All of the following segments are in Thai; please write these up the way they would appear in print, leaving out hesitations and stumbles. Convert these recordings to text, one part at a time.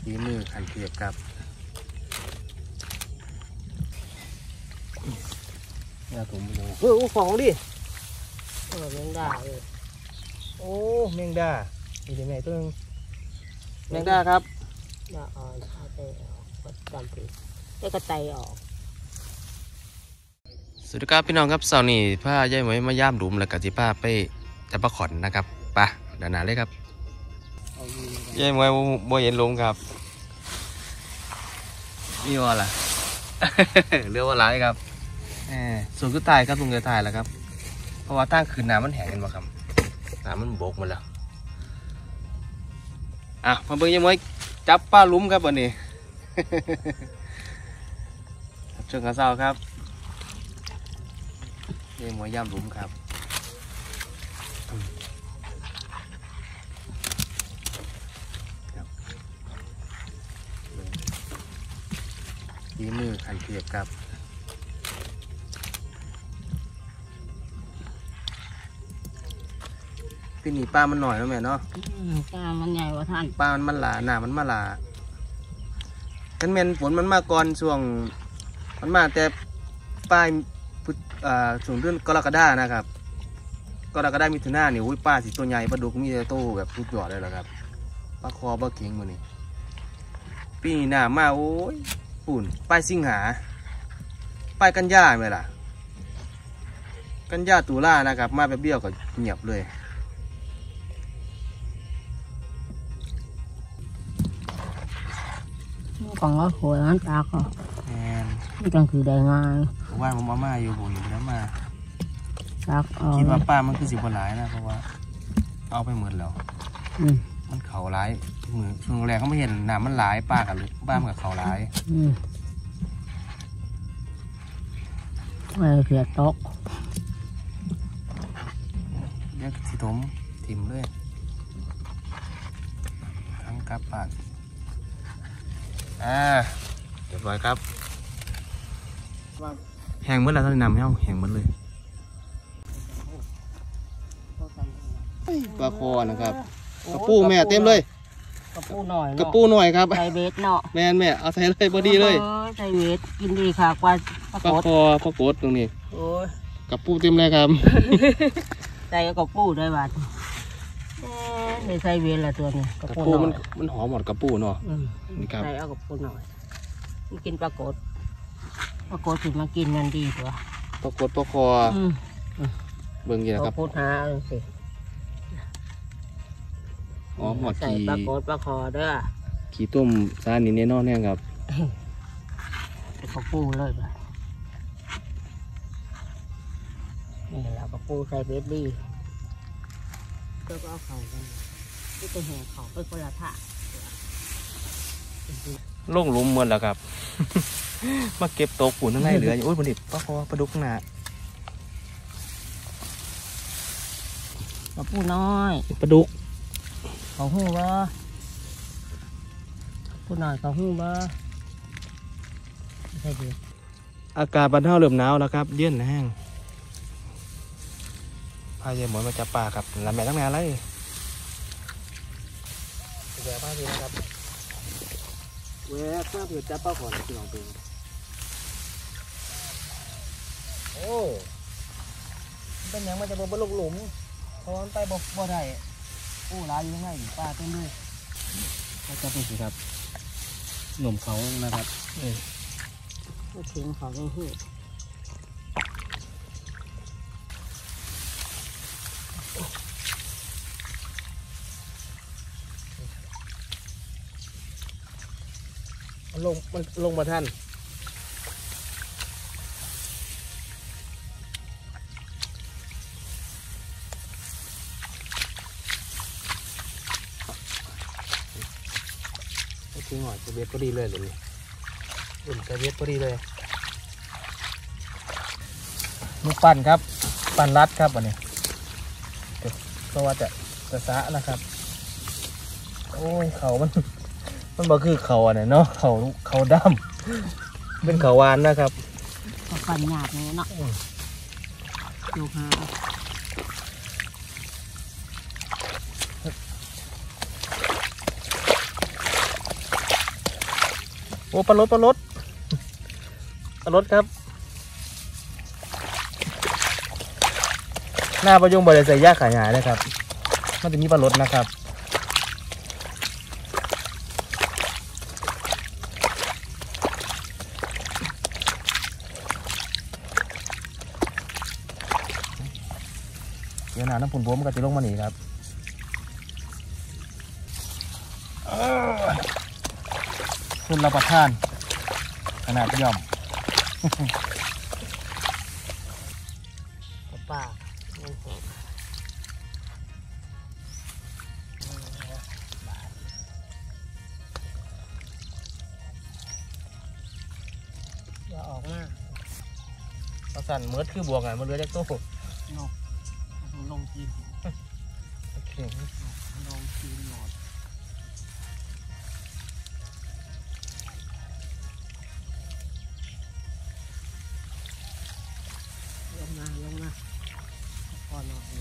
ฝีมือขันเทียบครับยาผมดูของดิแมงดาโอ้แมงดาอีกแม่ตัวนึงแมงดาครับดาอ่อนเอาไปออกก็จำผิดได้กระไตออกสวัสดีครับพี่น้องครับเสาร์นี้ผ้าย่ายหมวยมาย่ามหลุมแล้วก็จิผ้าไปจับปลาขอนนะครับไปเดินหน้าเลยครับย่ายหมวยบ่เห็นหลุมครับมีว่าล่ะ เรือว่าไรครับส่วนคือตายครับตรงเรือตายแล้วครับเพราะว่าตั้งคืนน้ำมันแห้งกันมาครับน้ำมันบกหมดแล้วมาเบิ่งย่ายหมวยจับปลาหลุมครับวันนี้ เชิญกระเซ้าครับนี่หมวยย่ำหลุมครับฝีมือขันเทียบครับที่นี่ปลามันหน่อยแล้วแม่เนาะปลามันใหญ่กว่าท่านปลามันหลาหนามันมาหลากันเมนฝนมันมาก่อนช่วงมันมาแต่ปลายช่วงเดือนกรกฎานะครับกรกฎามิถุนายนนี่ปลาสีตัวใหญ่ปลาดุกมีแต่โตแบบสุดยอดเลยแหละครับปลาคอปลาเข็งมือนี่ปีหน้ามาโอ้ยปุ่นปลายสิงหาปลายกันยาไหมล่ะกันยาตุลานะครับมาแบบเบี้ยวก็เงียบเลย còn có khối hắn ta không cái trangคือได้ง่ายว่านผมมาอยู่ผมอยู่แล้วมาตักคิดว่าป้ามันคือสิบวันหลายนะเพราะว่าเอาไปหมดแล้วมันเขาร้ายมือช่วงแรกเขาไม่เห็นน้ำมันหลายป้ากับป้ามันกับเขาร้ายไม่เสียตกเรียกสิถมถิ่มเลยทั้งกับปากเรียบร้อยครับแห้งเมื่อไรท่านนำให้เอาแห้งหมดเลยปลาคอนะครับกระปูแม่เต็มเลยกระปูหน่อยกระปูหน่อยครับใส่เวทเนาะแม่เอาใส่เลยพอดีเลยใส่เวทกินดีค่ะกว่าปลาคอปลาโกดตรงนี้กระปูเต็มเลยครับใส่กระปูด้วยบาทใส่เวทละตัวนี้กระปูมันหอมหมดกระปูเนาะนี่ครับใส่เอากระปูหน่อยมันกินปลาโกดถึงมากินกันดีตัวปลาโกดปลาคอเบิ่งกี่นะครับพูดหาสิอ๋อหอดขี่ปลาโกดปลาคอเด้อขี่ต้มซานี่แน่นอนเนี่ยครับกระปูเลยป่ะนี่เรากระปูใส่เบสดีก็เอาเข่ากันที่จะแห่เข่าไปคนละท่าลงหลุมหมดแล้วครับ มาเก็บโต๊ะปุ่นทั้งไงเหลืออยู่อุ้ยบนดิบปลาคอปลาดุกหนาปลาปูน้อยปลาดุกเขาหูบ่ปูน้อยเขาหูบ่ใช่ดิอากาศบรรเทาเริ่มหนาวแล้วครับเย็นแห้งพายายหมอนมาจับปลาครับลำแม่ตั้งนานเลยแหวกมาสินะครับแหวกมาเผื่อจับปลาขอนที่ลองดูโอ้เป็นอย่างมันจะบ่ลงหลุมเพราะมันไปบ่ได้โอ้ร้ายอยู่ยังไงปลาเต็มเลยก็จะเป็นสิครับหนุ่มเขานะครับทิ้งเขาไม่หูมันลงมาท่านทิ้งหน่อยจะเบ็ดพอดีเลยเลยอุ่นจะเบ็ดพอดีเลยลูกปั่นครับปั่นรัดครับวันนี้ตัวจะสะนะครับโอ้ยเขามันบ่คือเขาเนี่ยเนาะเขาดำเป็นเขาวานนะครับเขาปั่นหยาบเลยเนาะดูค่ะโอ้ปลาลดครับหน้าประยงบริษัทยาขายหายนะครับมันจะมีปลาลดนะครับเดี๋ยวหนาน้ำปุ่นบัวมันก็จะลงมาหนีครับคุณรับประทานขนาดย่อมป้าอย่าออกมาเอาสั่นเมิดคือบวกอ่ะมันเรือจากตู้นกลงกินโอเคลงกินหมดลงมาพอนอน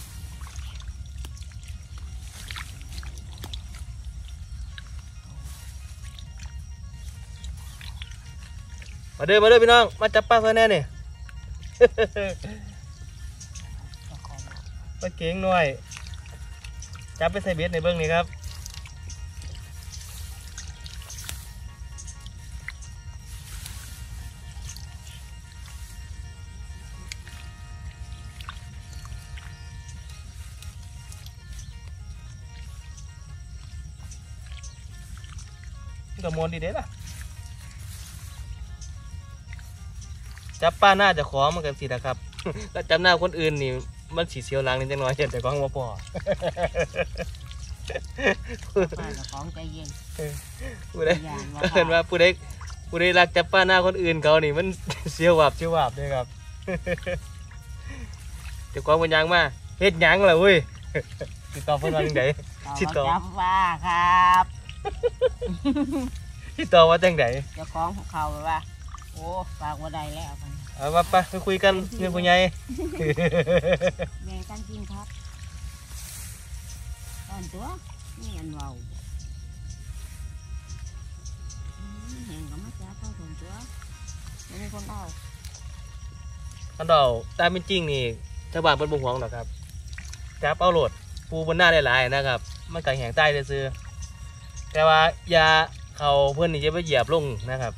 มาเด้อพี่น้องมาจับปลาซะแน่เนี่ยปลาเก่งหน่อยจับไปใส่เบ็ดในเบื้องนี้ครับกับมวนดีเด็ดอ่ะจับป้าหน้าจะขอมันกันสินะครับ แล้วจับหน้าคนอื่นนี่มันสีเสียวหลังนิดจังน้อยแต่กองว่าพอป้าจะของใจเย็นผู้ใดเห็นว่าผู้ใดรักจับป้าหน้าคนอื่นเขานี่มันเสียวหวาบเลยครับจะกองมันยังมาเฮ็ดยังล่ะเว้ยติดต่อเพิ่นว่าจังไดติดต่อจับป้าครับติดต่อว่าจังไดเจ้าของเขาว่าโอ้ฝากว่าใดแล้วเอามาไปคุยกันเรื่องผู้ใหญ่แม่กันกินครับตอนตัวนี่อันเบาแห่งก็มาจ้าพ่อส่งตัวไม่มีคนเอาอันเดาตามเป็นจริงนี่ชาวบ้านเป็นบุญหวงหรอครับจับเอาโหลดปูบนหน้าได้หลายนะครับมันไก่แห้งใต้ซื้อแต่ว่ายาเขาเพื่อนนี่จะไปเหยียบลงนะครับ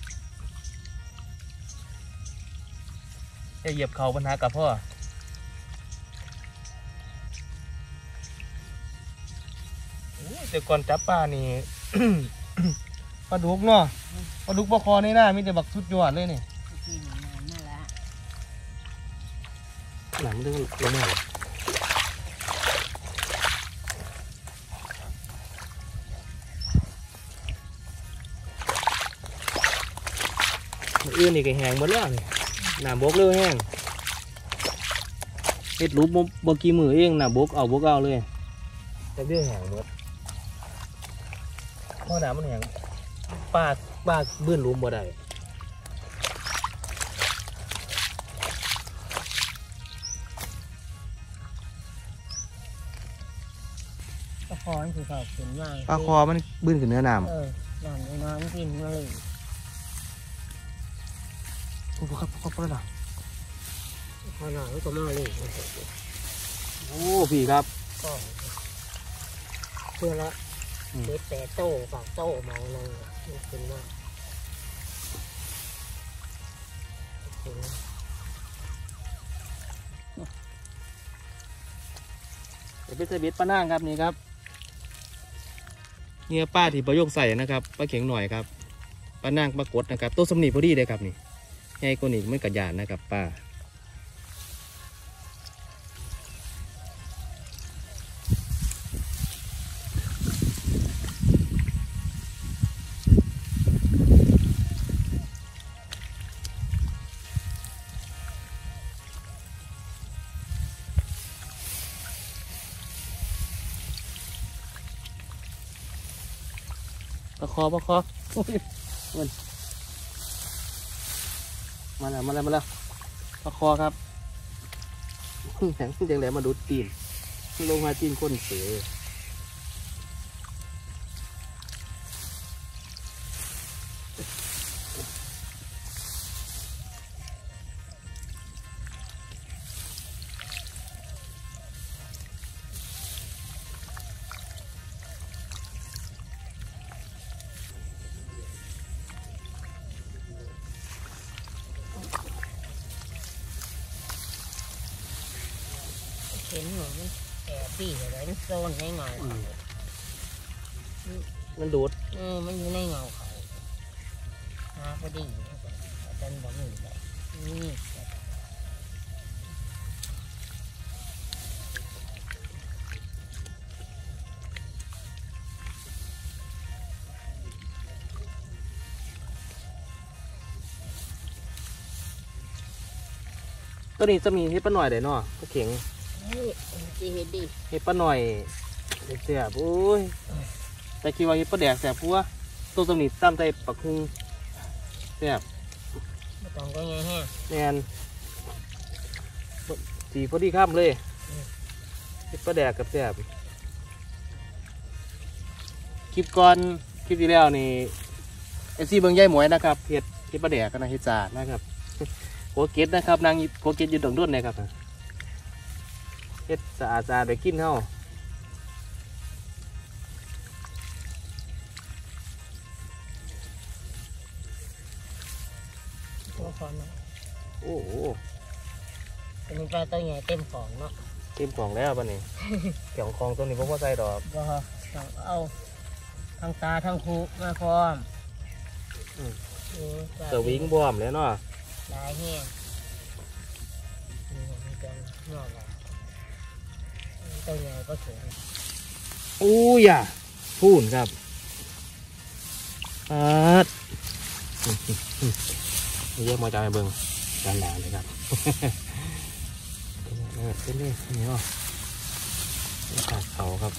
จะเหยียบเขาปัญหากับพ่อแต่ก่อนจับปลานี่ ปลาดุกเนาะปลาดุกปลาคอในหน้ามีแต่บักสุดยอดเลยนี่หลังเรื่องเรื่องอะไรอื่นนี่ก็แห้งหมดแล้วนี่น้ำบกเร็วแห้งเฮ็ดรูปบกี่มือเองน้ำบกเอาเลยแต่เรื่องแห้งหมดเพราะน้ำมันแห้งปากบื้นรูปบ่ได้ปลาคอมันคือเขาขึ้นมาปลาคอมันบื้นขึ้นเนื้อน้ำน้ำกินมาเลยครับล่ะขนาดก็มาเลยโอ้พี่ครับก็เพื่อละเด็ดแต่โต้ฝากโต้มองเลยขึ้นมาเดี๋ยวไปใส่เบ็ดปลาน่างครับนี่ครับเนี่ยป้าที่ประโยคใส่นะครับปลาเข็งหน่อยครับปลาน่างปลากดนะครับตัวสำนีพอดีเลยครับนี่ใหญ่กว่านี้มันกระยานนะครับป้าปลาคอมันมาแล้วปลาคอครับแข็งจังเลยมาดูตีนลงมาตีนก้นเสือเห็นหนูมันแอบปี้อะไรมันโซนในเงามันดูดมันอยู่ในเงาเขาหาพอดีอาจารย์บอกหนึ่งแบบนี่ตัวนี้จะมีเห็ดปลาหน่อยได้เนาะก็เข็งจีเห็ดดีเห็ดปลาหน่อยแซ่บโอ้ยแต่คิดว่าเห็ดปลาแดกแซ่บเพราะว่าตัวนี้ตามใจปักหุงแซ่บไม่ต้องก็ไงฮะแมนสีพอดีข้ามเลยเห็ดปลาแดกกับแซ่บคลิปก่อนคลิปที่แล้วนี่ซีเบิ้งใหญ่หมวยนะครับเห็ดปลาแดกกันนะเห็ดจ่านะครับโคเกตนะครับนางโคเกตยืนตรงด้วนนะครับเฮ็ดสะอาดๆได้กินเฮาตัวคอนโอ้โหเป็นปลาตัวใหญ่เต็มของเนาะเต็มของแล้วป่ะนี่เกี่ยวของตัวนี้พ่อใส่ดอกว่าต้องเอาทั้งตาทั้งคูมาพร้อมเสือวิ่งบวมเลยเนาะลายแห้งนี่เป็นนอกแล้วตัวใหญ่ก็สวยอู้ยอ่ะพูนครับเยอะมาจากไอ้เบิ้งด้านหลังเลยครับเป็นนี่นี่เนาะขาดเขาครับ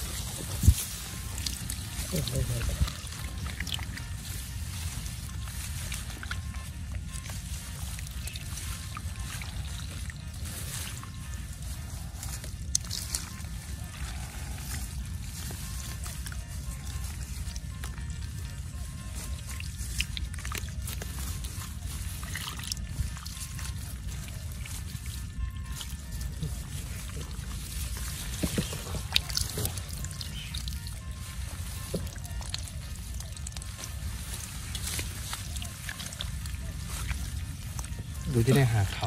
ดูที่ได้หาเขา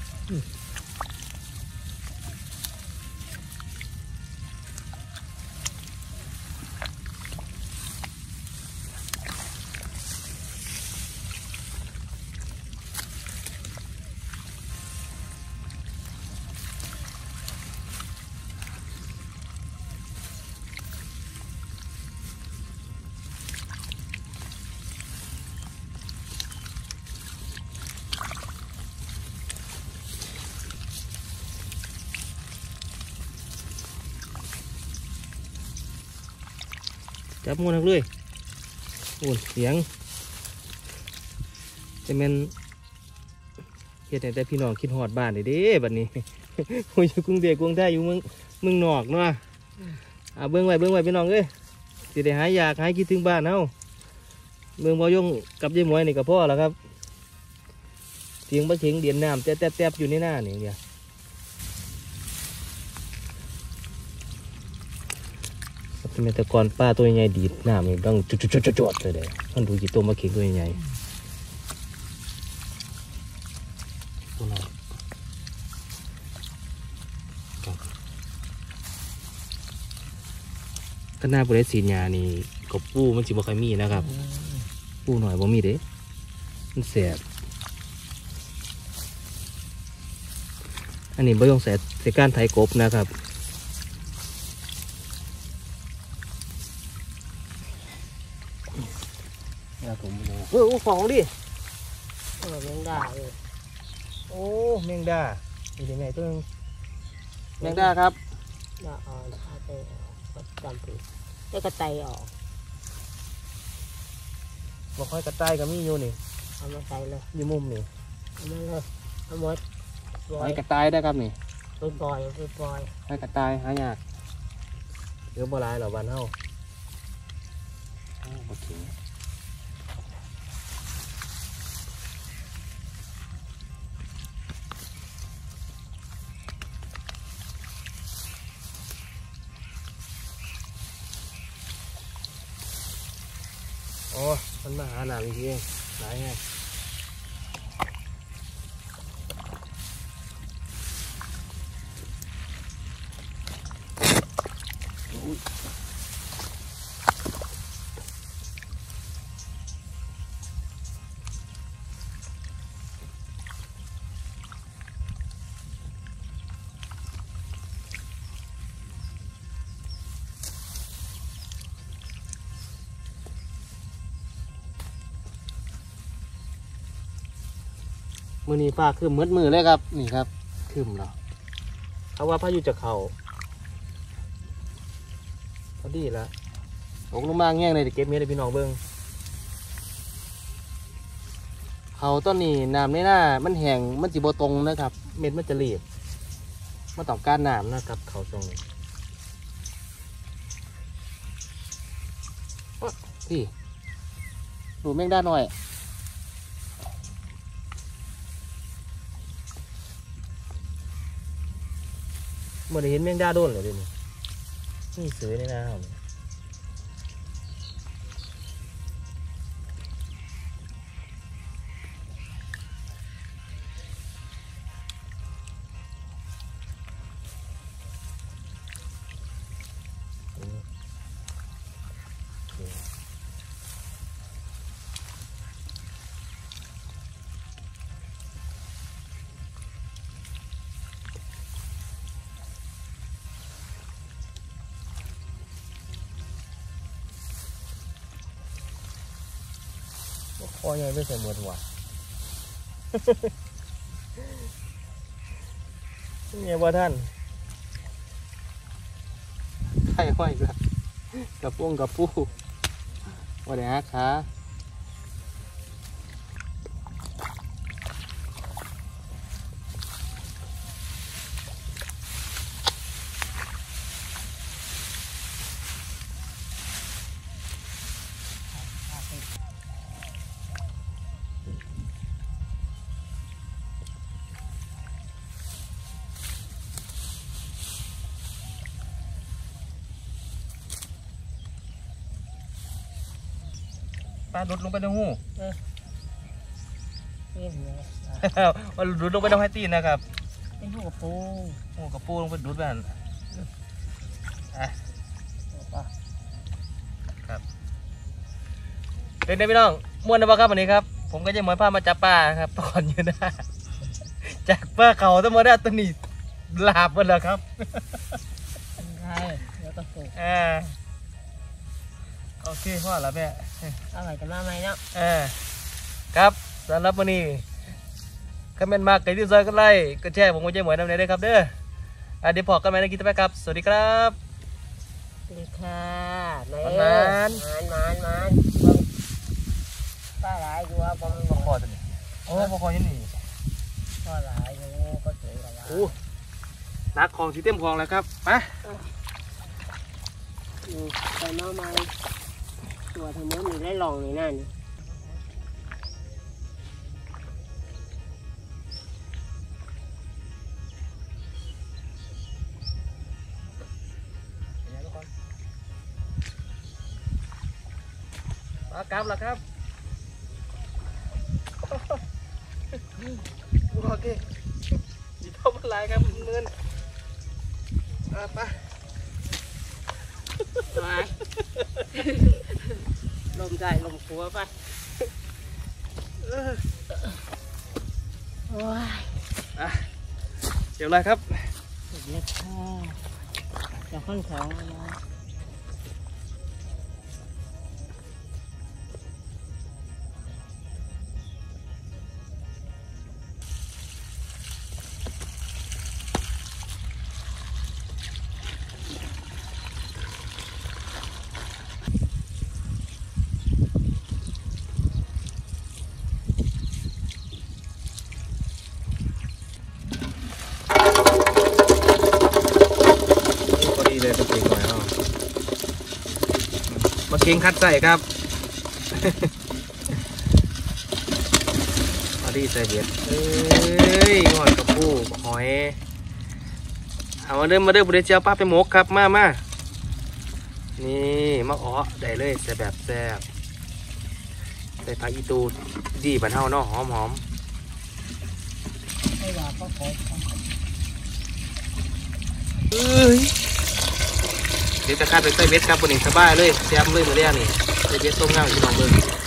จับมูนักเลยโอ้เสียงจะเป็นเฮ็ดแต่พี่น้องคิดหอดบ้านเลยเด้บัดนี้โอ้ยอยู่กรุงเทพกรุงไทยอยู่เมืองนอกเนาะเบิ่งไว้พี่น้องเอ้ยสิได้หายอยากหายคิดถึงบ้านเฮาเมืองบ่ยงกับยายหมวยนี่ก็พอแล้วครับเสียงปลาเข็งเดียนน้ำแตบอยู่ในหน้านี่เดียวแต่ก่อนป้าตัวใหญ่ดีดน้ำนี่ต้องจดเลยเด้มันดูกี่ตัวมาเข็งตัวใหญ่ตัวน้อยก็น่าบริสีญานี่กับปูมันสิบ่ค่อยมีนะครับปูหน่อยบ่มีเด้มันแสบอันนี้บ่ต้องใส่ก้านไถกบนะครับโอ้ของดิแมงดาเลยโอ้แมงดามียังไงตัวนึงแมงดาครับดาอ่อนอาเตอจำผิดได้กระไตออกบ่ค่อยกระต่ายก็มีอยู่นี่เอามาใส่เลยอยู่มุมนี่เอามาเลยเอาหมดให้กระต่ายได้ครับนี่ปล่อยให้กระต่ายหายากเดี๋ยวโบราณเหล่าบ้านเฮาโอเคอ๋อมันมาหาหนาอีกเองหลายแฮะมือนี้ฟ้าขึ้นมืดมือเลยครับนี่ครับขึ้นเนาะเขาว่าพายุจะเข่าพอดีแล้วตกลงมาแง่งเลยเดี๋ยวเก็บเม็ดให้พี่น้องเบิ้งเขาต้นนี้น้ำในหน้ามันแห้งมันจีบตรงนะครับเม็ดมันจะเรียบมาต้องการน้ำนะครับเขาตรงนี้พี่ดูแมงด้าหน่อยเมื่อได้เห็นแมงดาโดนเลยดินี่ซื้อในน้ำคอใหญ่ไม่ใส่หมดหัวเนี่ยว่าท่านไข่ห้อยกับปุ้งกับปูว่าเดี๋ยวฮะขาปลาดุดลงไปในหูมันดุดลงไปในไฮตีนนะครับเป็นหูกระปูหูกระปูลงไปดุดแบบครับเป็นไงพี่น้องม่วนนะบ้างครับวันนี้ครับผมก็จะเหมือนพามาจับปลาครับตอนอยู่นะจากปลาเขาทั้งหมดได้ตัวนี้ลาบหมดแล้วครับใช่แล้วก็สุกโอเคพ่อแล้วแม่เอาใหม่กันมาไหมเนาะครับสำหรับวันนี้คอมเมนต์มากใครที่ซอยก็ไล่ก็แชร์ผมก็จะเหมือนน้ำเนยได้ครับเด้อเดี๋ยวพอกันใหม่ในกิจกรรมครับสวัสดีครับสวัสดีค่ะมันป้าหลายอยู่ว่าผมบอกคอตัวนี้โอ้บอกคอยันนี่ป้าหลายอยู่ก็สวยกว่าโอ้นักของสีเต็มคลองแล้วครับไปไปน้องไม้ตัวทั้งหมดมีได้ลองนี่นั่นปลากราบแล้วครับโอเคดีเท่าไหร่ครับเงินไปลมใจลมขัวไปโอ้ยเดี๋ยวอะไรครับเล็กค่ะจะค่อนข้างนะมาเก่งคัดใส่ครับมาดีใส่เบ็ดงอนกับผู้หอยเอามาเริ่มบุเรเจียวป้าไปหมกครับมานี่มาอ้อได้เลยแซ่บใส่ผักอีตูดีบันเฮาเนาะหอมไม่ว่าก็ขอเอ้ยเดี๋ยวจะคาดไปใส่เบ็ดครับวันนี้สบายเลยแซมเลยมาเรียนี่ใส่เบ็ดต้มง่ายพี่น้องเบิ่ง